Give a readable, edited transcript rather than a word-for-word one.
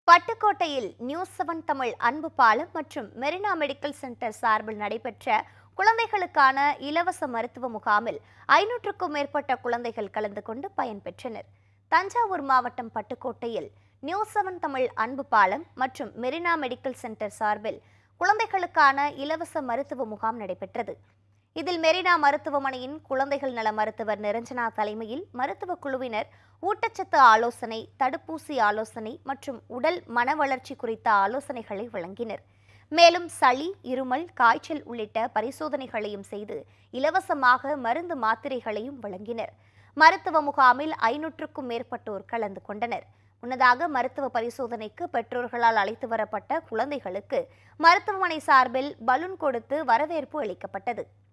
பட்டுக்கோட்டையில் நியூஸ்7 தமிழ் அன்புபாலம் மற்றும் Marina medical centre சார்பில் நடைபெற்ற குழந்தைகளுக்கான இலவச மருத்துவ முகாமில் 500க்கும் மேற்பட்ட குழந்தைகள் கலந்து கொண்டு பயன்பெற்றனர். தஞ்சாவூர் மாவட்டம் பட்டுக்கோட்டையில் நியூஸ்7 தமிழ் அன்புபாலம் மற்றும் மெரினா மெடிக்கல் சென்டர் சார்பில் குழந்தைகளுக்கான இலவச மருத்துவ முகாம் நடைபெற்றது. இதில் மெரினா மருத்துவமனையின் குழந்தைகள் நல மருத்துவர் நிரஞ்சனா தலைமையில் மருத்துவ குழுவினர் ஊட்டச்சத்து ஆலோசனை, தடுப்பூசி ஆலோசனை மற்றும் உடல் மன வளர்ச்சி குறித்த ஆலோசனைகளை வழங்கினர். மேலும் சளி, இருமல், காய்ச்சல் உள்ளிட்ட பரிசோதனைகளையும் செய்து இலவசமாக மருந்து மாத்திரைகளையும் வழங்கினர். மருத்துவ முகாமில் 500க்கும் மேற்பட்டோர் கலந்து கொண்டனர். முன்னதாக மருத்துவ பரிசோதனைக்கு பெற்றோர்களால் அழைத்து வரப்பட்ட குழந்தைகளுக்கு மருத்துவமனை சார்பில் பலூன் கொடுத்து வரவேற்பு அளிக்கப்பட்டது.